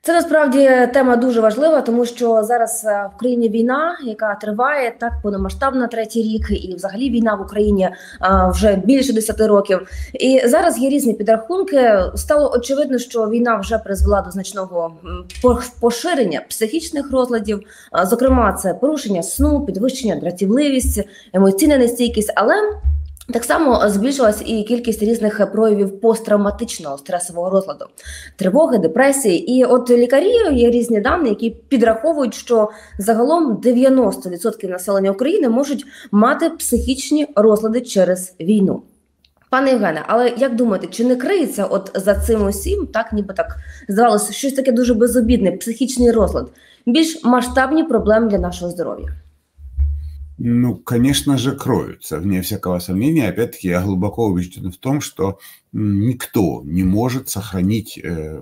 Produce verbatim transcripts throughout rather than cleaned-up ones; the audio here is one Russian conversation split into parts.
Це насправді тема дуже важлива, тому що зараз в країні війна, яка триває так повномасштабна третій рік, і взагалі війна в Україні а, вже більше десяти років. І зараз є різні підрахунки. Стало очевидно, що війна вже призвела до значного поширення психічних розладів. А, зокрема, це порушення сну, підвищення дратівливість, емоційна нестійкість, але так само збільшилась і кількість різних проявів посттравматичного стресового розладу, тривоги, депресії. І от лікарі, є різні дані, які підраховують, що загалом дев'яносто відсотків населення України можуть мати психічні розлади через війну. Пане Євгене, але як думаєте, чи не криється от за цим усім, так ніби так здавалося, щось таке дуже безобідне, психічний розлад, більш масштабні проблеми для нашого здоров'я? Ну, конечно же, кроются, вне всякого сомнения. Опять-таки, я глубоко убежден в том, что никто не может сохранить э,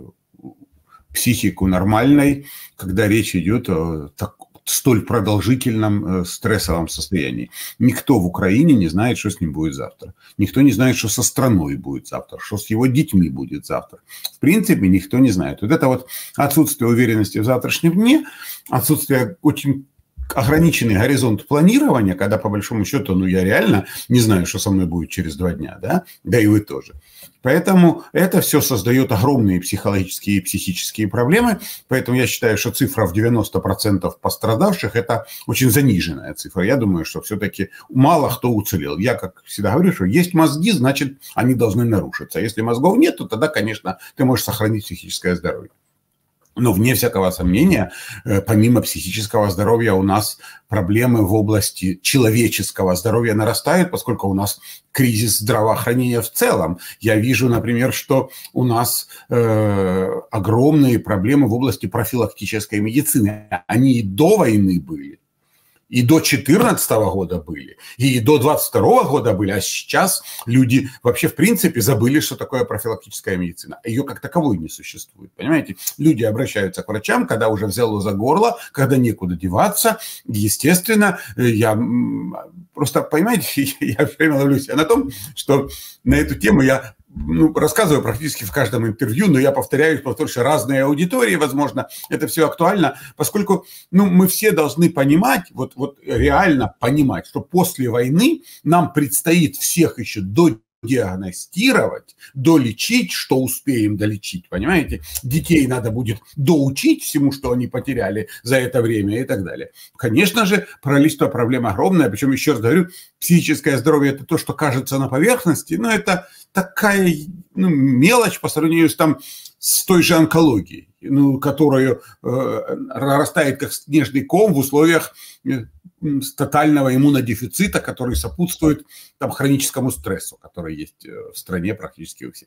психику нормальной, когда речь идет о так, столь продолжительном э, стрессовом состоянии. Никто в Украине не знает, что с ним будет завтра. Никто не знает, что со страной будет завтра, что с его детьми будет завтра. В принципе, никто не знает. Вот это вот отсутствие уверенности в завтрашнем дне, отсутствие очень ограниченный горизонт планирования, когда по большому счету, ну, я реально не знаю, что со мной будет через два дня, да, да и вы тоже. Поэтому это все создает огромные психологические и психические проблемы, поэтому я считаю, что цифра в девяносто процентов пострадавших – это очень заниженная цифра. Я думаю, что все-таки мало кто уцелел. Я, как всегда говорю, что есть мозги, значит, они должны нарушиться. Если мозгов нет, то тогда, конечно, ты можешь сохранить психическое здоровье. Но вне всякого сомнения, помимо психического здоровья, у нас проблемы в области человеческого здоровья нарастают, поскольку у нас кризис здравоохранения в целом. Я вижу, например, что у нас э, огромные проблемы в области профилактической медицины. Они и до войны были. И до две тысячи четырнадцатого года были, и до две тысячи двадцать второго года были, а сейчас люди вообще в принципе забыли, что такое профилактическая медицина. Ее как таковой не существует, понимаете? Люди обращаются к врачам, когда уже взяло за горло, когда некуда деваться. Естественно, я просто, понимаете, я все время ловлюсь на том, что на эту тему я... Ну, рассказываю практически в каждом интервью, но я повторяюсь, потому что разные аудитории, возможно, это все актуально, поскольку, ну, мы все должны понимать, вот, вот реально понимать, что после войны нам предстоит всех еще додиагностировать, долечить, что успеем долечить, понимаете? Детей надо будет доучить всему, что они потеряли за это время и так далее. Конечно же, количество проблем огромное, причем, еще раз говорю, психическое здоровье – это то, что кажется на поверхности, но это такая, ну, мелочь по сравнению с, там, с той же онкологией, ну, которая э, растает как снежный ком в условиях э, тотального иммунодефицита, который сопутствует там, хроническому стрессу, который есть в стране практически у всех.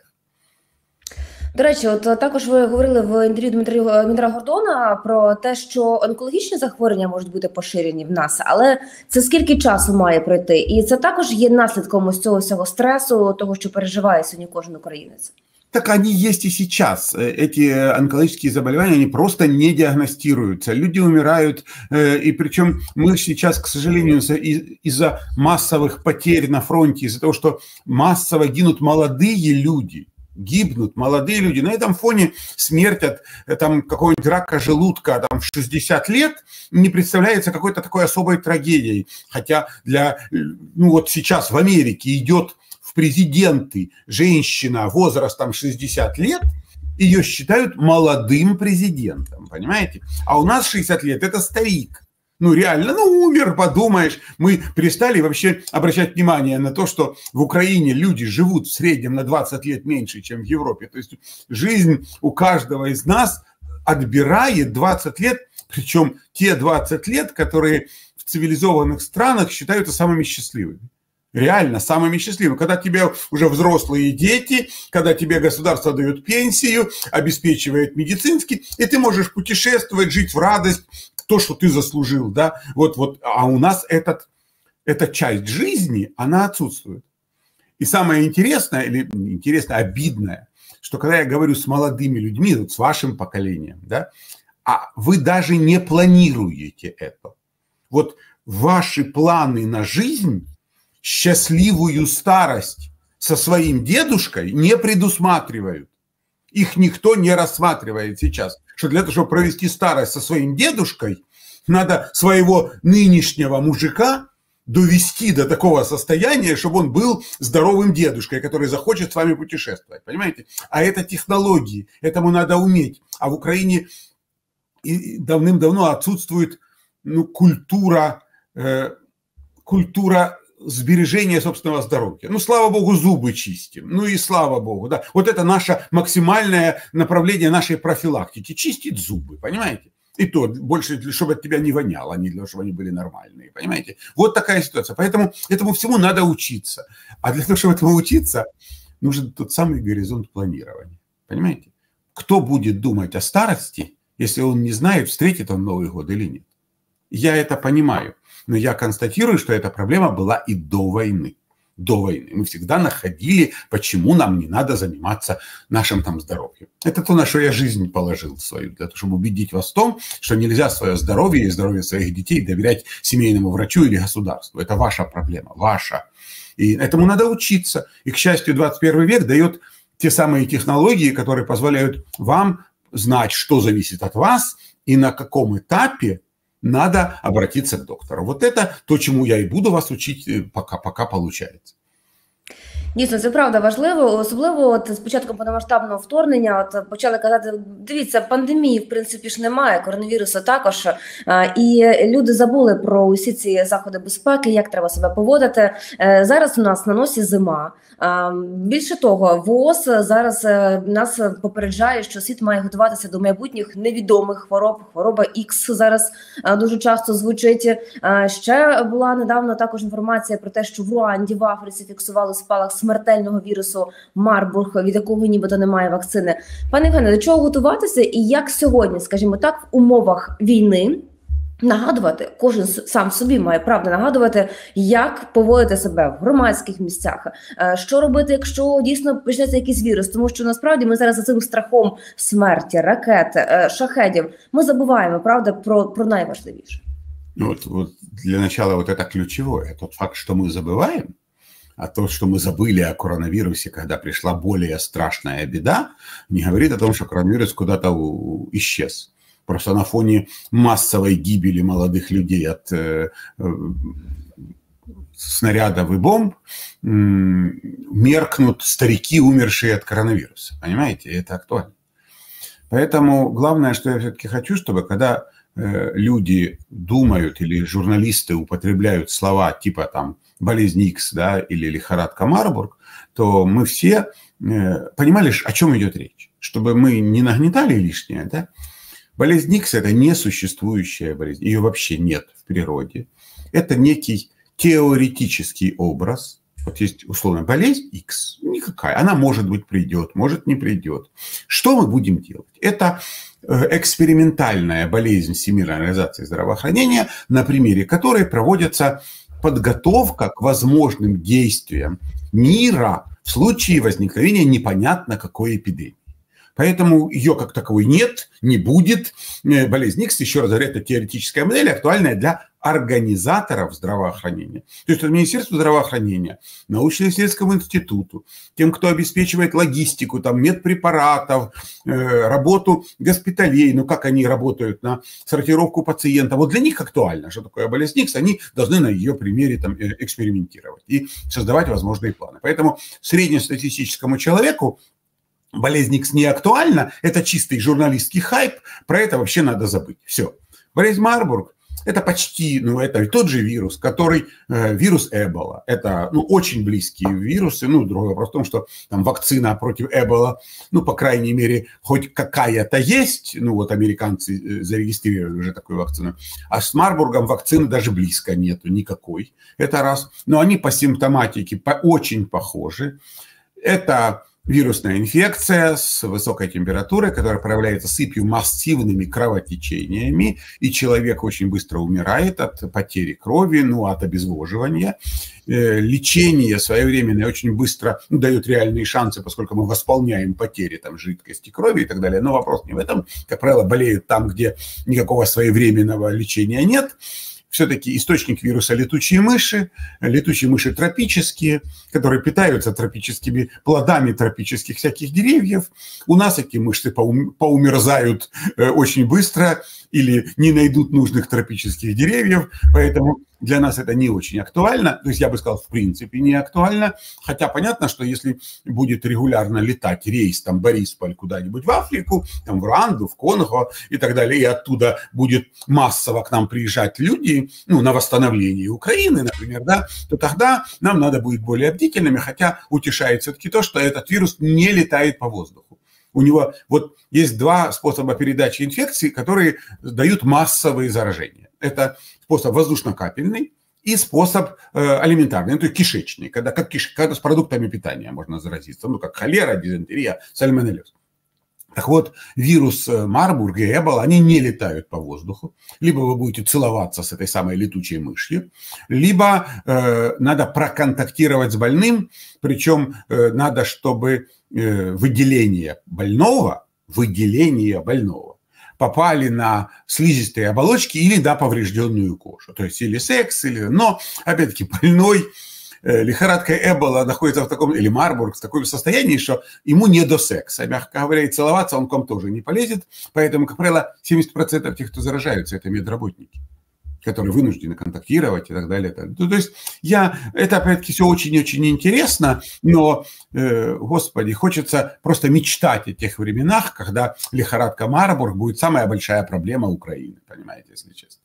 До речі, от також ви говорили в інтерв'ю Дмитра, Дмитра Гордона про те, що онкологічні захворювання можуть бути поширені в нас, але це скільки часу має пройти? І це також є наслідком ось цього всього стресу, того, що переживає сьогодні кожен українець. Так они есть и сейчас. Эти онкологические заболевания, они просто не диагностируются. Люди умирают, и причем мы сейчас, к сожалению, из-за массовых потерь на фронте, из-за того, что массово гинут молодые люди, гибнут молодые люди. На этом фоне смерть от там, какого-нибудь рака желудка там, в шестьдесят лет не представляется какой-то такой особой трагедией. Хотя для, ну вот сейчас в Америке идет в президенты женщина возрастом шестьдесят лет, ее считают молодым президентом, понимаете? А у нас шестьдесят лет – это старик. Ну, реально, ну, умер, подумаешь. Мы перестали вообще обращать внимание на то, что в Украине люди живут в среднем на двадцать лет меньше, чем в Европе. То есть жизнь у каждого из нас отбирает двадцать лет, причем те двадцать лет, которые в цивилизованных странах считаются самыми счастливыми. Реально, самыми счастливыми. Когда тебе уже взрослые дети, когда тебе государство дает пенсию, обеспечивает медицинский, и ты можешь путешествовать, жить в радость, то, что ты заслужил, да, вот, вот, а у нас этот, эта часть жизни, она отсутствует. И самое интересное, или интересное, обидное, что когда я говорю с молодыми людьми, вот с вашим поколением, да, а вы даже не планируете это. Вот ваши планы на жизнь, счастливую старость со своим дедушкой не предусматривают. Их никто не рассматривает сейчас. что для того, чтобы провести старость со своим дедушкой, надо своего нынешнего мужика довести до такого состояния, чтобы он был здоровым дедушкой, который захочет с вами путешествовать, понимаете? А это технологии, этому надо уметь. А в Украине давным-давно отсутствует, ну, культура, э, культура сбережения собственного здоровья. Ну, слава богу, зубы чистим. Ну и слава богу, да. Вот это наше максимальное направление нашей профилактики. Чистить зубы, понимаете? И то больше, чтобы от тебя не воняло, а не для того, чтобы они были нормальные, понимаете? Вот такая ситуация. Поэтому этому всему надо учиться. А для того, чтобы этому учиться, нужен тот самый горизонт планирования, понимаете? Кто будет думать о старости, если он не знает, встретит он Новый год или нет? Я это понимаю, но я констатирую, что эта проблема была и до войны. До войны. Мы всегда находили, почему нам не надо заниматься нашим там здоровьем. Это то, на что я жизнь положил свою, для того, чтобы убедить вас в том, что нельзя свое здоровье и здоровье своих детей доверять семейному врачу или государству. Это ваша проблема, ваша. И этому надо учиться. И, к счастью, двадцать первый век дает те самые технологии, которые позволяют вам знать, что зависит от вас и на каком этапе надо обратиться к доктору. Вот это то, чому я і буду вас учити, поки, поки получається. Дійсно, це правда важливо, особливо от з початком повномасштабного вторгнення от почали казати, дивіться, пандемії, в принципі, ж немає, коронавірусу також, і люди забули про усі ці заходи безпеки, як треба себе поводити. Зараз у нас на носі зима. Більше того, ВООЗ зараз нас попереджає, що світ має готуватися до майбутніх невідомих хвороб. Хвороба Ікс зараз дуже часто звучить. Ще була недавно також інформація про те, що в Руанді, в Африці фіксували спалах смертельного вірусу Марбург, від якого нібито немає вакцини. Пане Євгене, до чого готуватися і як сьогодні, скажімо так, в умовах війни нагадувати, кожен сам собі має право нагадувати, як поводити себе в громадських місцях, що робити, якщо дійсно почнеться якийсь вірус, тому що насправді ми зараз за цим страхом смерті, ракет, шахедів, ми забуваємо, правда, про, про найважливіше. Вот, вот для начала вот это ключевое, тот факт, что мы забываем, а то, что мы забыли о коронавирусе, когда пришла более страшная беда, не говорит о том, что коронавирус куда-то исчез. Просто на фоне массовой гибели молодых людей от э, э, снарядов и бомб э, меркнут старики, умершие от коронавируса. Понимаете, это актуально. Поэтому главное, что я все-таки хочу, чтобы когда э, люди думают или журналисты употребляют слова типа там болезнь Икс, да, или лихорадка Марбург, то мы все э, понимали, о чем идет речь. Чтобы мы не нагнетали лишнее, да. Болезнь Икс – это несуществующая болезнь, ее вообще нет в природе. Это некий теоретический образ. Вот есть условно болезнь Икс, никакая, она может быть придет, может не придет. Что мы будем делать? Это экспериментальная болезнь Всемирной организации здравоохранения, на примере которой проводится подготовка к возможным действиям мира в случае возникновения непонятно какой эпидемии. Поэтому ее как таковой нет, не будет. Болезнь Икс, еще раз говорю, это теоретическая модель, актуальная для организаторов здравоохранения. То есть это Министерство здравоохранения, научно-исследовательскому институту, тем, кто обеспечивает логистику, там, медпрепаратов, э, работу госпиталей, ну как они работают на сортировку пациентов. Вот для них актуально, что такое болезнь Икс, они должны на ее примере там, экспериментировать и создавать возможные планы. Поэтому среднестатистическому человеку болезнь Икс не актуальна, это чистый журналистский хайп, про это вообще надо забыть. Все. Болезнь Марбург – это почти, ну, это тот же вирус, который, э, вирус Эбола. Это, ну, очень близкие вирусы. Ну, другой вопрос в том, что там вакцина против Эбола, ну, по крайней мере, хоть какая-то есть. Ну, вот американцы зарегистрировали уже такую вакцину. А с Марбургом вакцины даже близко нету никакой. Это раз. Но они по симптоматике по, очень похожи. Это вирусная инфекция с высокой температурой, которая проявляется сыпью, массивными кровотечениями, и человек очень быстро умирает от потери крови, ну, от обезвоживания. Лечение своевременное очень быстро, ну, дает реальные шансы, поскольку мы восполняем потери там, жидкости, крови и так далее. Но вопрос не в этом. Как правило, болеют там, где никакого своевременного лечения нет. все-таки источник вируса летучие мыши, летучие мыши тропические, которые питаются тропическими плодами тропических всяких деревьев. У нас эти мышцы поум, поумерзают очень быстро или не найдут нужных тропических деревьев, поэтому для нас это не очень актуально, то есть я бы сказал, в принципе, не актуально, хотя понятно, что если будет регулярно летать рейс, там, Борисполь куда-нибудь в Африку, там, в Руанду, в Конго и так далее, и оттуда будет массово к нам приезжать люди, ну, на восстановление Украины, например, да, то тогда нам надо будет более бдительными, хотя утешает все-таки то, что этот вирус не летает по воздуху. У него вот есть два способа передачи инфекции, которые дают массовые заражения. Это способ воздушно-капельный и способ э, алиментарный, то есть кишечный, когда, как киш, когда с продуктами питания можно заразиться, ну, как холера, дизентерия, сальмонеллез. Так вот, вирус Марбурга и Эбола, они не летают по воздуху. Либо вы будете целоваться с этой самой летучей мышью, либо э, надо проконтактировать с больным, причем э, надо, чтобы э, выделение больного, выделение больного попали на слизистые оболочки или на поврежденную кожу. То есть или секс, или... Но, опять-таки, больной лихорадка Эбола находится в таком, или Марбург, в таком состоянии, что ему не до секса. Мягко говоря, и целоваться он к вам тоже не полезет. Поэтому, как правило, семьдесят процентов тех, кто заражаются, это медработники, которые вынуждены контактировать и так далее. То есть я, это опять-таки все очень-очень интересно, но, э, господи, хочется просто мечтать о тех временах, когда лихорадка Марбург будет самая большая проблема Украины, понимаете, если честно.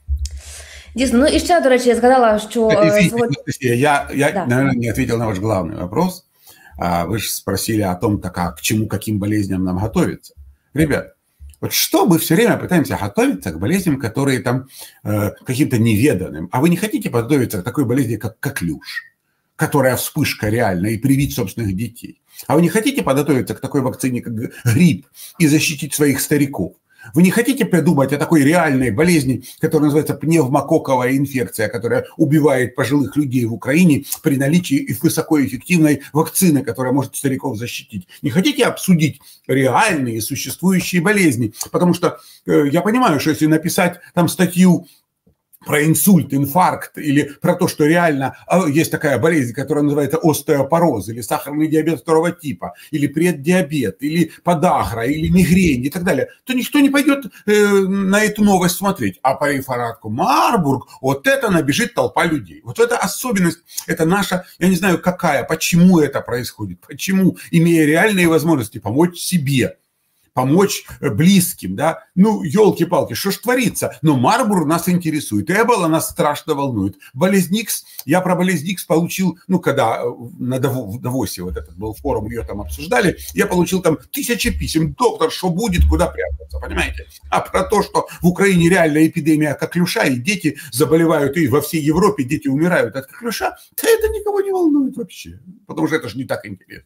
Дійсно, ну і ще, до речі, я згадала, що... Извините, Анастасия, я, я да. наверное, не ответил на ваш главный вопрос. Вы же спросили о том, так, а к чему, каким болезням нам готовиться. Ребят, вот что мы все время пытаемся готовиться к болезням, которые там э, каким-то неведанным. А вы не хотите подготовиться к такой болезни, как коклюш, которая вспышка реальная, и привить собственных детей? А вы не хотите подготовиться к такой вакцине, как грипп, и защитить своих стариков? Вы не хотите придумать о такой реальной болезни, которая называется пневмококковая инфекция, которая убивает пожилых людей в Украине при наличии высокоэффективной вакцины, которая может стариков защитить? Не хотите обсудить реальные существующие болезни? Потому что э, я понимаю, что если написать там статью про инсульт, инфаркт или про то, что реально есть такая болезнь, которая называется остеопороз или сахарный диабет второго типа, или преддиабет, или подагра, или мигрень и так далее, то никто не пойдет э, на эту новость смотреть. А по лихорадку Марбург, вот это набежит толпа людей. Вот эта особенность, это наша, я не знаю какая, почему это происходит, почему, имея реальные возможности помочь себе, помочь близким, да, ну, елки-палки, что ж творится, но Марбург нас интересует, Эбола нас страшно волнует, болезнь Икс, я про болезнь Икс получил, ну, когда на Давосе вот этот был форум, ее там обсуждали, я получил там тысячи писем, доктор, что будет, куда прятаться, понимаете, а про то, что в Украине реальная эпидемия коклюша, и дети заболевают, и во всей Европе дети умирают от коклюша, да это никого не волнует вообще, потому что это же не так интересно.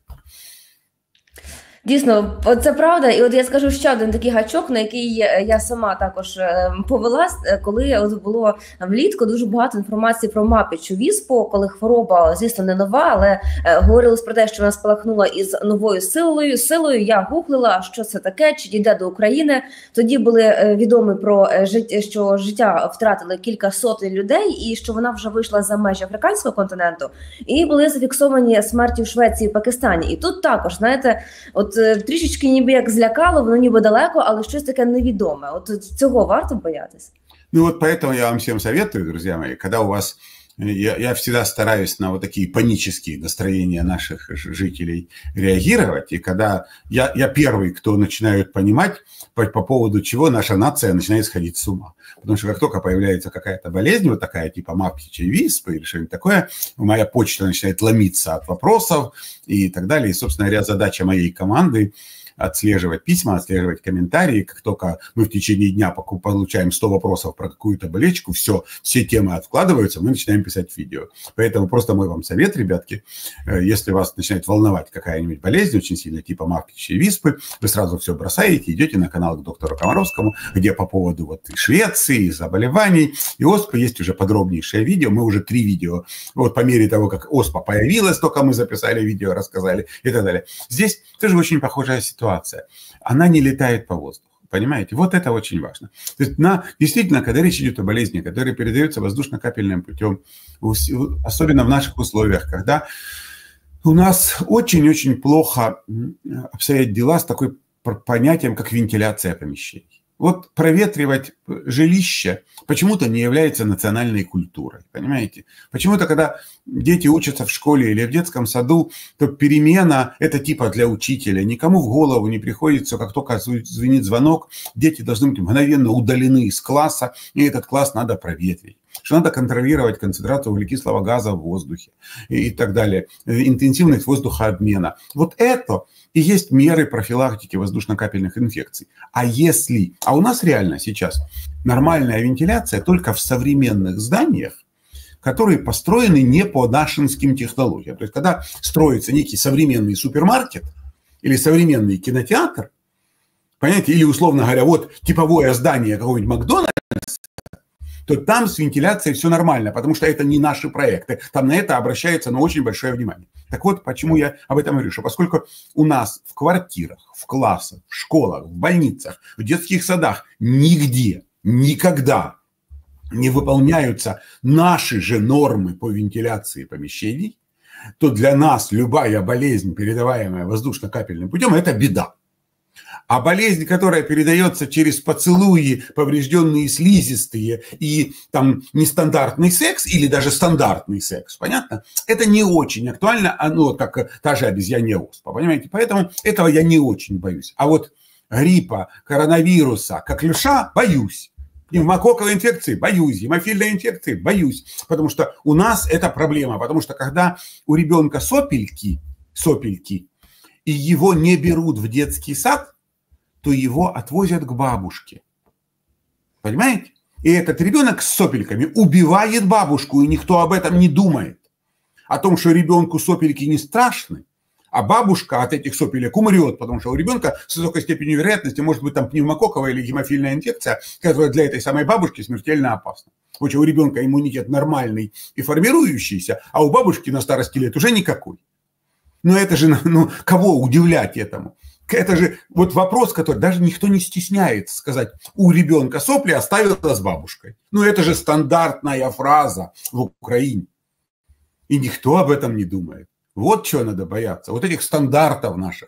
Дійсно, це правда. І от я скажу ще один такий гачок, на який я сама також повелась, коли от було влітку дуже багато інформації про мапічу віспу, коли хвороба, звісно, не нова, але говорилось про те, що вона спалахнула із новою силою. Силою я гуглила, що це таке, чи дійде до України. Тоді були відомі про життя, що життя втратили кілька сотень людей і що вона вже вийшла за межі африканського континенту. І були зафіксовані смерті в Швеції і Пакистані. І тут також, знаєте, от трішечки ніби як злякало, воно ніби далеко, але щось таке невідоме. От цього варто боятися. Ну вот поэтому я вам всем советую, друзья мои, когда у вас, я, я всегда стараюсь на вот такие панические настроения наших жителей реагировать, и когда я, я первый, кто начинает понимать, по, по поводу чего наша нация начинает сходить с ума. Потому что как только появляется какая-то болезнь, вот такая типа мапичьей виспы или что-нибудь такое, моя почта начинает ломиться от вопросов и так далее. И, собственно говоря, задача моей команды отслеживать письма, отслеживать комментарии. Как только мы в течение дня получаем сто вопросов про какую-то болечку, все, все темы откладываются, мы начинаем писать видео. Поэтому просто мой вам совет, ребятки, если вас начинает волновать какая-нибудь болезнь очень сильно, типа мапичьей виспы, вы сразу все бросаете, идете на канал к доктору Комаровскому, где по поводу вот Швеции, заболеваний и оспы есть уже подробнейшее видео. Мы уже три видео, вот по мере того, как оспа появилась, только мы записали видео, рассказали и так далее. Здесь тоже очень похожая ситуация. Она не летает по воздуху. Понимаете? Вот это очень важно. То есть на, действительно, когда речь идет о болезни, которая передается воздушно-капельным путем, особенно в наших условиях, когда у нас очень-очень плохо обстоят дела с такой понятием, как вентиляция помещений. Вот проветривать жилище почему-то не является национальной культурой, понимаете? Почему-то, когда дети учатся в школе или в детском саду, то перемена – это типа для учителя. Никому в голову не приходится, как только звенит звонок, дети должны быть мгновенно удалены из класса, и этот класс надо проветрить. Что надо контролировать концентрацию углекислого газа в воздухе и так далее, интенсивность воздухообмена. Вот это и есть меры профилактики воздушно-капельных инфекций. А если, а у нас реально сейчас нормальная вентиляция только в современных зданиях, которые построены не по нашинским технологиям. То есть, когда строится некий современный супермаркет или современный кинотеатр, понимаете, или, условно говоря, вот типовое здание какого-нибудь Макдональдса, то там с вентиляцией все нормально, потому что это не наши проекты. Там на это обращается на очень большое внимание. Так вот, почему я об этом говорю, что поскольку у нас в квартирах, в классах, в школах, в больницах, в детских садах нигде, никогда не выполняются наши же нормы по вентиляции помещений, то для нас любая болезнь, передаваемая воздушно-капельным путем, это беда. А болезнь, которая передается через поцелуи, поврежденные слизистые и там нестандартный секс или даже стандартный секс, понятно? Это не очень актуально, оно как та же обезьянья оспа, понимаете? Поэтому этого я не очень боюсь. А вот гриппа, коронавируса, коклюша боюсь. Пневмококковой инфекции боюсь, гемофильной инфекции боюсь, потому что у нас это проблема, потому что когда у ребенка сопельки, сопельки, и его не берут в детский сад, то его отвозят к бабушке. Понимаете? И этот ребенок с сопельками убивает бабушку, и никто об этом не думает. О том, что ребенку сопельки не страшны, а бабушка от этих сопелек умрет, потому что у ребенка с высокой степенью вероятности может быть там пневмококковая или гемофильная инфекция, которая для этой самой бабушки смертельно опасна. Хоть у ребенка иммунитет нормальный и формирующийся, а у бабушки на старости лет уже никакой. Но это же, ну, кого удивлять этому? Это же вот вопрос, который даже никто не стесняется сказать, у ребенка сопли оставила с бабушкой. Ну, это же стандартная фраза в Украине. И никто об этом не думает. Вот чего надо бояться, вот этих стандартів наших.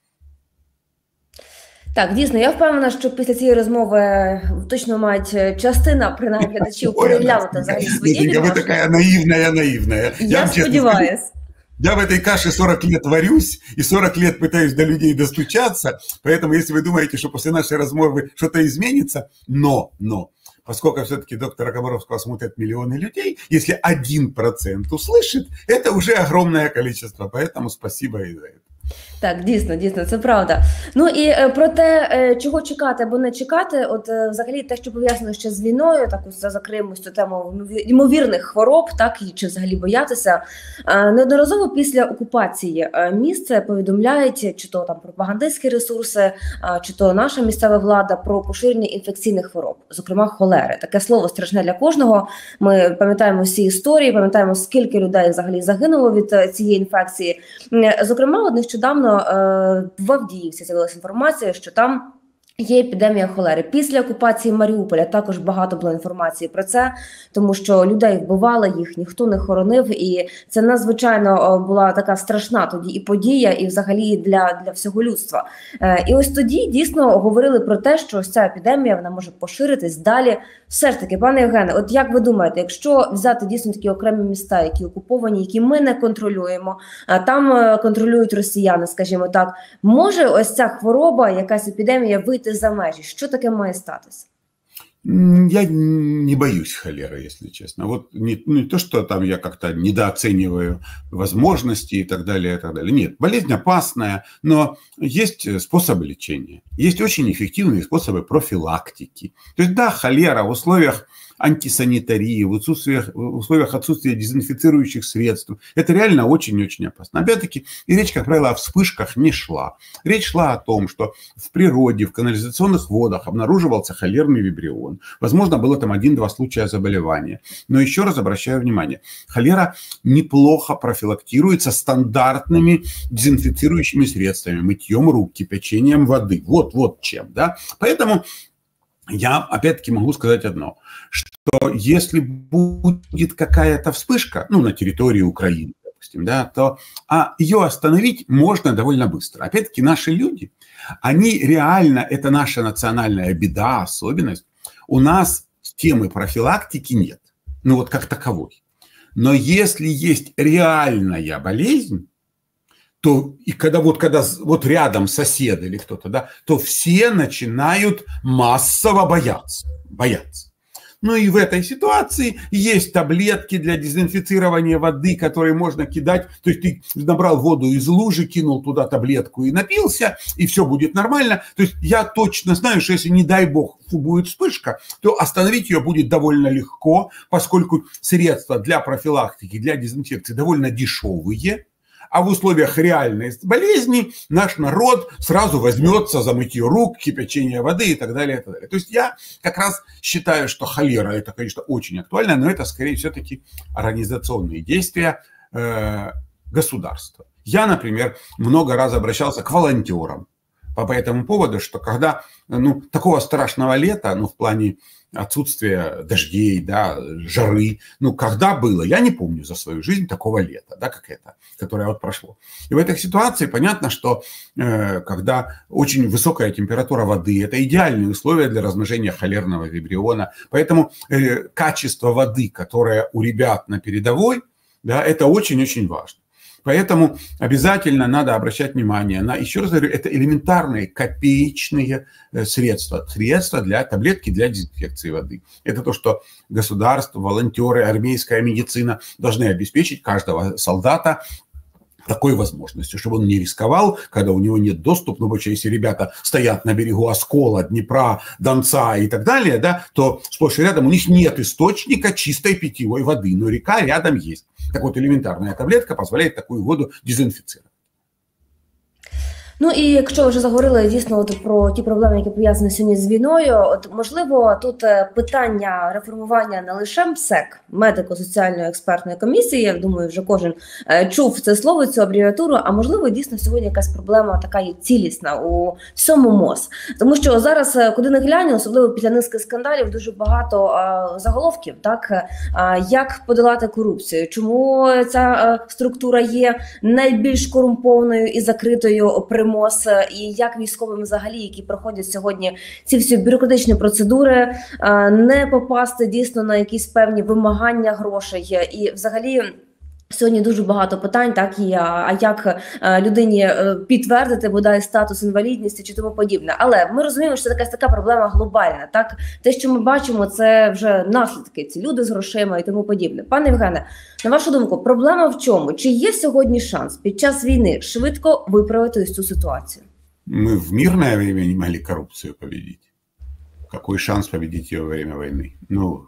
Так, дійсно, я впевнена, що після цієї розмови точно мають частина, принаймні, глядачів переглянути взагалі свої відношення. Ви така наївна, наївна. Я, я сподіваюсь. Я в этой каше сорок лет варюсь и сорок лет пытаюсь до людей достучаться, поэтому если вы думаете, что после нашей размовы что-то изменится, но, но, поскольку все-таки доктора Комаровского смотрят миллионы людей, если один процент услышит, это уже огромное количество, поэтому спасибо и за это. Так, дійсно, дійсно, це правда. Ну і е, про те, е, чого чекати або не чекати, от е, взагалі те, що пов'язано ще з війною, так ось закриємо цю тему ймовірних хвороб, так, і чи взагалі боятися. Е, неодноразово після окупації е, місце повідомляють, чи то там пропагандистські ресурси, е, чи то наша місцева влада про поширення інфекційних хвороб, зокрема холери. Таке слово страшне для кожного. Ми пам'ятаємо всі історії, пам'ятаємо, скільки людей взагалі загинуло від е, цієї інфекції. Е, зокрема, от нещодавно в Авдіївці з'явилася інформація, що там є епідемія холери. Після окупації Маріуполя також багато було інформації про це, тому що людей вбивали, їх ніхто не хоронив, і це надзвичайно була така страшна тоді і подія, і взагалі для, для всього людства. І ось тоді дійсно говорили про те, що ось ця епідемія, вона може поширитись далі. Все ж таки, пане Євгене, от як ви думаєте, якщо взяти дійсно такі окремі міста, які окуповані, які ми не контролюємо, а там контролюють росіяни, скажімо так, може ось ця хвороба, якась епідемія вийти за межі? Що таке має статися? Я не боюсь холеры, если честно. Вот не, не то, что там я как-то недооцениваю возможности и так далее, и так далее. Нет, болезнь опасная, но есть способы лечения. Есть очень эффективные способы профилактики. То есть, да, холера в условиях антисанитарии, в, отсутствиях, в условиях отсутствия дезинфицирующих средств. Это реально очень-очень опасно. Опять-таки, и речь, как правило, о вспышках не шла. Речь шла о том, что в природе, в канализационных водах обнаруживался холерный вибрион. Возможно, было там один-два случая заболевания. Но еще раз обращаю внимание, холера неплохо профилактируется стандартными дезинфицирующими средствами, мытьем рук, кипячением воды. Вот, вот чем, да. Поэтому я опять-таки могу сказать одно, что если будет какая-то вспышка, ну, на территории Украины, допустим, да, то а ее остановить можно довольно быстро. Опять-таки наши люди, они реально, это наша национальная беда, особенность, у нас темы профилактики нет, ну вот как таковой. Но если есть реальная болезнь, то и когда вот, когда вот рядом сосед или кто-то, да, то все начинают массово бояться, бояться. Ну и в этой ситуации есть таблетки для дезинфицирования воды, которые можно кидать. То есть ты набрал воду из лужи, кинул туда таблетку и напился, и все будет нормально. То есть я точно знаю, что если, не дай бог, будет вспышка, то остановить ее будет довольно легко, поскольку средства для профилактики, для дезинфекции довольно дешевые. А в условиях реальной болезни наш народ сразу возьмется за мытье рук, кипячение воды и так далее, и так далее. То есть я как раз считаю, что холера – это, конечно, очень актуально, но это скорее все-таки организационные действия э, государства. Я, например, много раз обращался к волонтерам по, по этому поводу, что когда ну, такого страшного лета, ну, в плане отсутствие дождей, да, жары. Ну, когда было, я не помню за свою жизнь такого лета, да, как это, которое вот прошло. И в этой ситуации понятно, что э, когда очень высокая температура воды, это идеальные условия для размножения холерного вибриона. Поэтому э, качество воды, которое у ребят на передовой, да, это очень-очень важно. Поэтому обязательно надо обращать внимание на, еще раз говорю, это элементарные копеечные средства. Средства для таблетки для дезинфекции воды. Это то, что государство, волонтеры, армейская медицина должны обеспечить каждого солдата такой возможностью, чтобы он не рисковал, когда у него нет доступа, ну, потому что если ребята стоят на берегу Оскола, Днепра, Донца и так далее, да, то сплошь и рядом у них нет источника чистой питьевой воды, но река рядом есть. Так вот, элементарная таблетка позволяет такую воду дезинфицировать. Ну і якщо вже заговорили дійсно от про ті проблеми, які пов'язані сьогодні з війною, от можливо тут питання реформування не лише МСЕК, медико-соціальної експертної комісії, я думаю, вже кожен чув це слово, цю абревіатуру, а можливо дійсно сьогодні якась проблема така є цілісна у всьому МОЗ. Тому що зараз, куди не глянь, особливо після низки скандалів, дуже багато а, заголовків, так, а, як подолати корупцію, чому ця а, структура є найбільш корумпованою і закритою при МОЗ, і як військовим взагалі, які проходять сьогодні ці всі бюрократичні процедури, не попасти дійсно на якісь певні вимагання грошей. І взагалі сьогодні дуже багато питань, так, і а як людині підтвердити бодай статус інвалідності чи тому подібне. Але ми розуміємо, що це якась така проблема глобальна. Так, те, що ми бачимо, це вже наслідки, ці люди з грошима і тому подібне. Пане Євгене, на вашу думку, проблема в чому? Чи є сьогодні шанс під час війни швидко виправити ось цю ситуацію? Мы в мирное время не могли коррупцию победить. Какой шанс победить ее во время войны? Ну,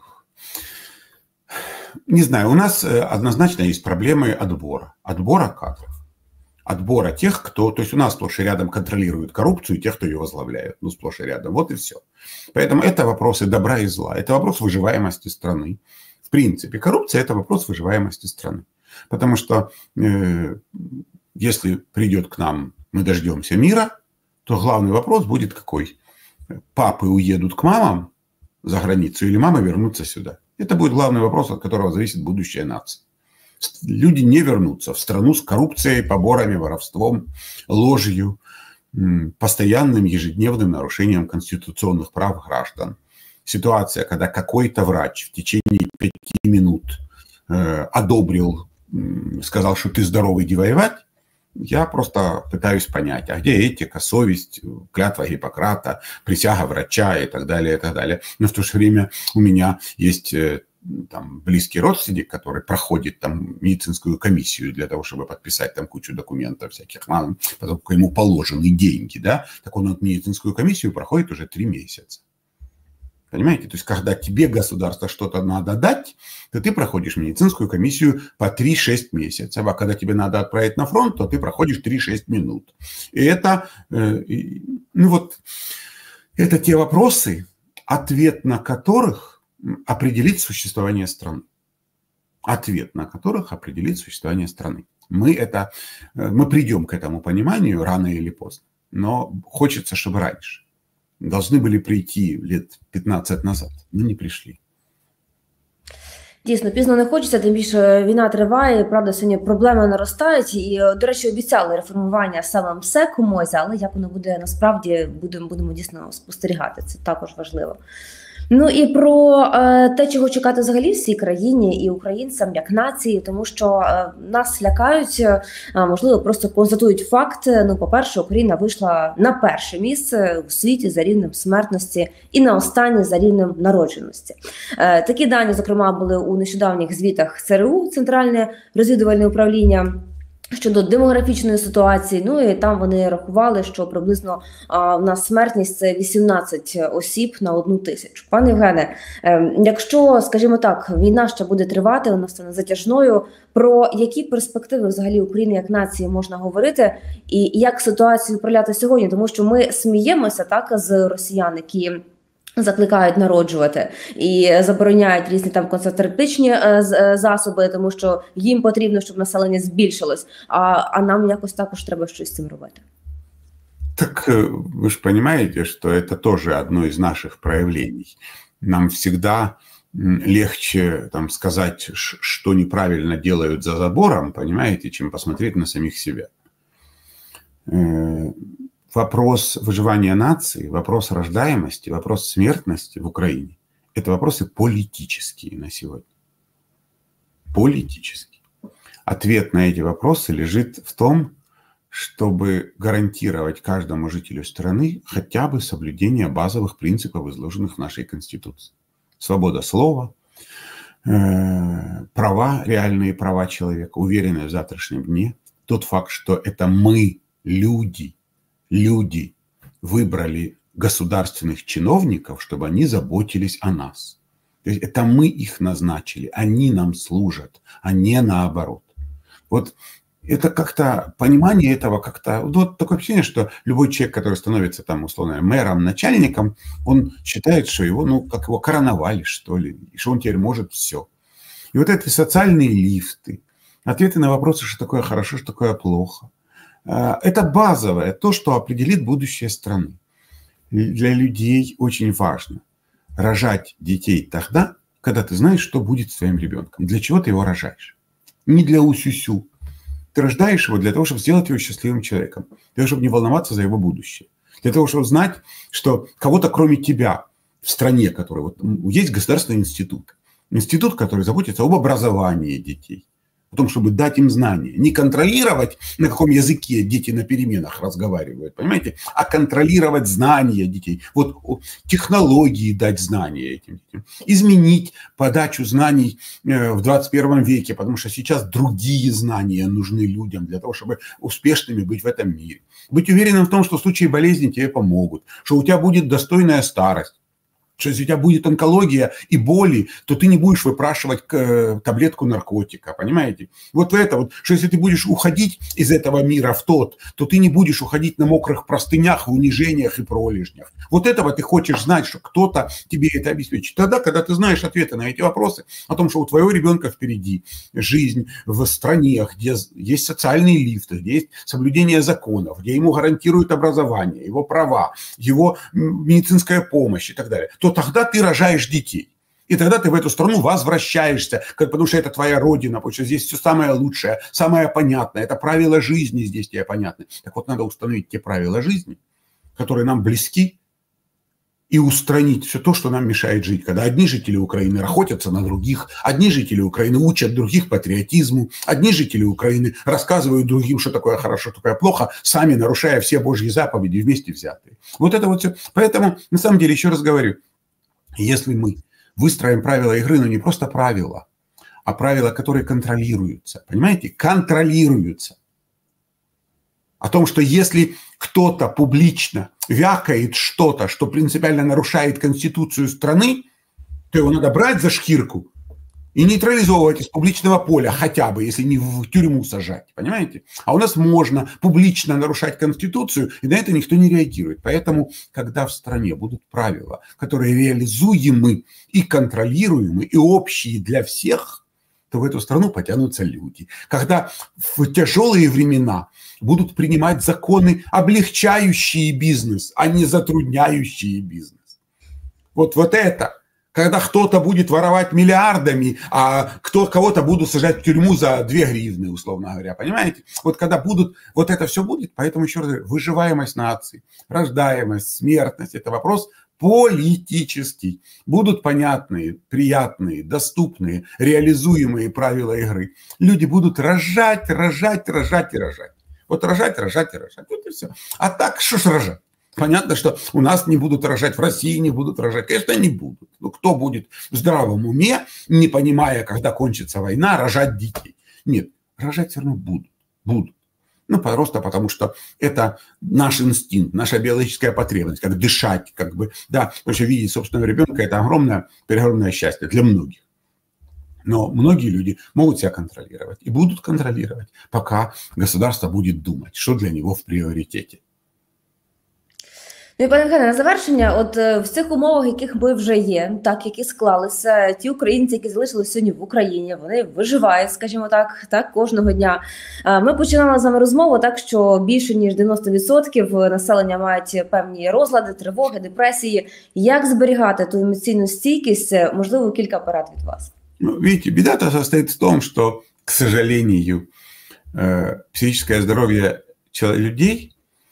не знаю, у нас однозначно есть проблемы отбора. Отбора кадров. Отбора тех, кто... То есть у нас сплошь и рядом контролирует коррупцию, тех, кто ее возглавляет. Ну, сплошь и рядом. Вот и все. Поэтому это вопросы добра и зла. Это вопрос выживаемости страны. В принципе, коррупция – это вопрос выживаемости страны. Потому что э, если придет к нам, мы дождемся мира, то главный вопрос будет какой? Папы уедут к мамам за границу или мамы вернутся сюда? Это будет главный вопрос, от которого зависит будущее нации. Люди не вернутся в страну с коррупцией, поборами, воровством, ложью, постоянным ежедневным нарушением конституционных прав граждан. Ситуация, когда какой-то врач в течение пяти минут э, одобрил, э, сказал, что ты здоровый, иди воевать, я просто пытаюсь понять, а где этика, совесть, клятва Гиппократа, присяга врача и так далее, и так далее. Но в то же время у меня есть там близкий родственник, который проходит там медицинскую комиссию для того, чтобы подписать там кучу документов всяких, поскольку ему положены деньги, да, так он от медицинскую комиссию проходит уже три месяца. Понимаете? То есть, когда тебе государство что-то надо дать, то ты проходишь медицинскую комиссию по три-шесть месяцев. А когда тебе надо отправить на фронт, то ты проходишь три-шесть минут. И это, ну вот, это те вопросы, ответ на которых определит существование страны. Ответ на которых определит существование страны. Мы, это, мы придем к этому пониманию рано или поздно. Но хочется, чтобы раньше. Должны были прийти лет п'ятнадцять назад, но не прийшли. Дійсно, пізно не хочеться, тим більше війна триває, правда, сьогодні проблеми наростають. І, до речі, обіцяли реформування саме МСЕКу МОЗі, але як воно буде насправді, будемо, будемо дійсно спостерігати, це також важливо. Ну і про е, те, чого чекати взагалі всій країні і українцям як нації, тому що е, нас лякають, е, можливо, просто констатують факт. Ну, по-перше, Україна вийшла на перше місце у світі за рівнем смертності і на останнє за рівнем народженості. Е, такі дані, зокрема, були у нещодавніх звітах ЦРУ, Центральне розвідувальне управління, щодо демографічної ситуації. Ну і там вони рахували, що приблизно а, у нас смертність – це вісімнадцять осіб на одну тисячу. Пане Євгене, е, якщо, скажімо так, війна ще буде тривати, вона стане затяжною, про які перспективи взагалі України як нації можна говорити і як ситуацію управляти сьогодні? Тому що ми сміємося так з росіян, які закликають народжувати і забороняють різні там контрацептичні е, засоби, тому що їм потрібно, щоб населення збільшилось, а, а нам якось також треба щось з цим робити. Так вы же понимаете, что это тоже одно из наших проявлений. Нам всегда легче там сказать, что неправильно делают за забором, понимаете, чем посмотреть на самих себя. Вопрос выживания нации, вопрос рождаемости, вопрос смертности в Украине – это вопросы политические на сегодня. Политические. Ответ на эти вопросы лежит в том, чтобы гарантировать каждому жителю страны хотя бы соблюдение базовых принципов, изложенных в нашей Конституции. Свобода слова, права, реальные права человека, уверенность в завтрашнем дне. Тот факт, что это мы, люди, люди выбрали государственных чиновников, чтобы они заботились о нас. То есть это мы их назначили, они нам служат, а не наоборот. Вот это как-то, понимание этого как-то, вот такое ощущение, что любой человек, который становится там, условно, мэром, начальником, он считает, что его, ну, как его короновали, что ли, и что он теперь может все. И вот эти социальные лифты, ответы на вопросы, что такое хорошо, что такое плохо, это базовое, то, что определит будущее страны. Для людей очень важно рожать детей тогда, когда ты знаешь, что будет с твоим ребенком. Для чего ты его рожаешь? Не для усюсю. Ты рождаешь его для того, чтобы сделать его счастливым человеком. Для того, чтобы не волноваться за его будущее. Для того, чтобы знать, что кого-то кроме тебя в стране, который вот, есть государственный институт. Институт, который заботится об образовании детей. О том, чтобы дать им знания. Не контролировать, на каком языке дети на переменах разговаривают, понимаете, а контролировать знания детей. Вот технологии дать знания этим детям. Изменить подачу знаний в двадцать первом веке, потому что сейчас другие знания нужны людям для того, чтобы успешными быть в этом мире. Быть уверенным в том, что в случае болезни тебе помогут, что у тебя будет достойная старость. Что если у тебя будет онкология и боли, то ты не будешь выпрашивать таблетку наркотика, понимаете? Вот это вот, что если ты будешь уходить из этого мира в тот, то ты не будешь уходить на мокрых простынях, в унижениях и пролежнях. Вот этого ты хочешь знать, что кто-то тебе это обеспечит. Тогда, когда ты знаешь ответы на эти вопросы, о том, что у твоего ребенка впереди жизнь в стране, где есть социальные лифты, где есть соблюдение законов, где ему гарантируют образование, его права, его медицинская помощь и так далее, то тогда ты рожаешь детей. И тогда ты в эту страну возвращаешься, потому что это твоя родина, потому что здесь все самое лучшее, самое понятное. Это правила жизни здесь тебе понятны. Так вот, надо установить те правила жизни, которые нам близки, и устранить все то, что нам мешает жить. Когда одни жители Украины охотятся на других, одни жители Украины учат других патриотизму, одни жители Украины рассказывают другим, что такое хорошо, что такое плохо, сами нарушая все Божьи заповеди вместе взятые. Вот это вот все. Поэтому, на самом деле, еще раз говорю, если мы выстроим правила игры, но не просто правила, а правила, которые контролируются, понимаете, контролируются. О том, что если кто-то публично вякает что-то, что принципиально нарушает конституцию страны, то его надо брать за шкирку и нейтрализовывать из публичного поля хотя бы, если не в тюрьму сажать, понимаете? А у нас можно публично нарушать Конституцию, и на это никто не реагирует. Поэтому, когда в стране будут правила, которые реализуемы и контролируемы, и общие для всех, то в эту страну потянутся люди. Когда в тяжелые времена будут принимать законы, облегчающие бизнес, а не затрудняющие бизнес. Вот, вот это... Когда кто-то будет воровать миллиардами, а кто, кого-то будут сажать в тюрьму за две гривны, условно говоря, понимаете? Вот когда будут, вот это все будет, поэтому еще раз говорю, выживаемость нации, рождаемость, смертность – это вопрос политический. Будут понятные, приятные, доступные, реализуемые правила игры. Люди будут рожать, рожать, рожать и рожать. Вот рожать, рожать и рожать. Вот и все. А так, что ж рожать? Понятно, что у нас не будут рожать, в России не будут рожать. Конечно, не будут. Но кто будет в здравом уме, не понимая, когда кончится война, рожать детей? Нет, рожать все равно будут. Будут. Ну, просто потому что это наш инстинкт, наша биологическая потребность, как дышать, как бы, да, потому что видеть собственного ребенка – это огромное, огромное счастье для многих. Но многие люди могут себя контролировать и будут контролировать, пока государство будет думать, что для него в приоритете. Ну і, пане Євгене, на завершення, от в цих умовах, яких ми вже є, так, які склалися, ті українці, які залишилися сьогодні в Україні, вони виживають, скажімо так, так, кожного дня. Ми починали з вами розмову, так, що більше ніж дев'яносто відсотків населення мають певні розлади, тривоги, депресії. Як зберігати ту емоційну стійкість? Можливо, кілька порад від вас. Ну, видите, беда-то состоит в том, что, к сожалению, психическое здоровье людей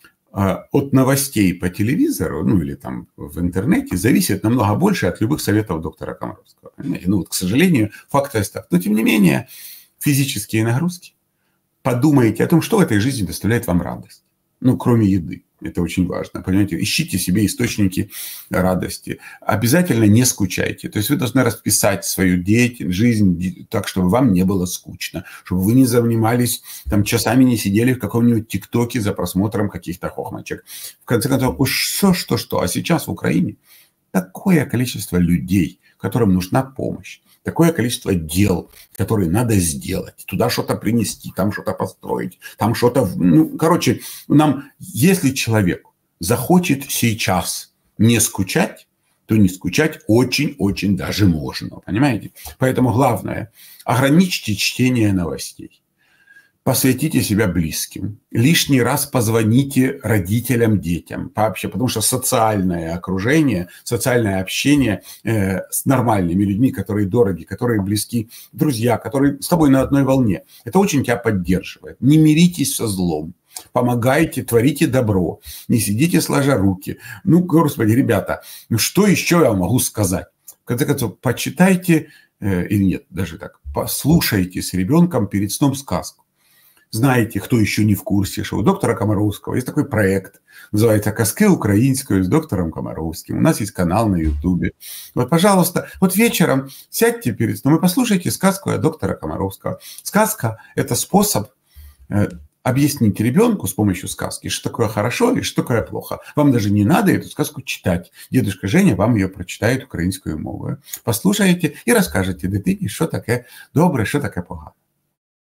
от новостей по телевизору, ну или там в интернете, зависит намного больше от любых советов доктора Комаровского. Понимаете? Ну вот, к сожалению, факт остается. Но тем не менее, физические нагрузки. Подумайте о том, что в этой жизни доставляет вам радость. Ну, кроме еды. Это очень важно, понимаете? Ищите себе источники радости. Обязательно не скучайте. То есть вы должны расписать свою деятельность, жизнь так, чтобы вам не было скучно. Чтобы вы не занимались, там, часами не сидели в каком-нибудь ТикТоке за просмотром каких-то хохмочек. В конце концов, уж что, что, что. А сейчас в Украине такое количество людей, которым нужна помощь. Такое количество дел, которые надо сделать. Туда что-то принести, там что-то построить, там что-то... Ну, короче, нам, если человек захочет сейчас не скучать, то не скучать очень-очень даже можно. Понимаете? Поэтому главное, ограничьте чтение новостей. Посвятите себя близким. Лишний раз позвоните родителям, детям. Вообще, потому что социальное окружение, социальное общение э, с нормальными людьми, которые дороги, которые близки, друзья, которые с тобой на одной волне, это очень тебя поддерживает. Не миритесь со злом. Помогайте, творите добро. Не сидите сложа руки. Ну, господи, ребята, ну что еще я могу сказать? В конце концов, почитайте, э, или нет, даже так, послушайте с ребенком перед сном сказку. Знаете, кто еще не в курсе, что у доктора Комаровского есть такой проект, называется «Казки украинскую» с доктором Комаровским. У нас есть канал на Ютубе. Вот, пожалуйста, вот вечером сядьте перед сном и послушайте сказку от доктора Комаровского. Сказка – это способ э, объяснить ребенку с помощью сказки, что такое хорошо и что такое плохо. Вам даже не надо эту сказку читать. Дедушка Женя вам ее прочитает украинскую мову. Послушаете и расскажете дитині, что такое доброе, что такое погано.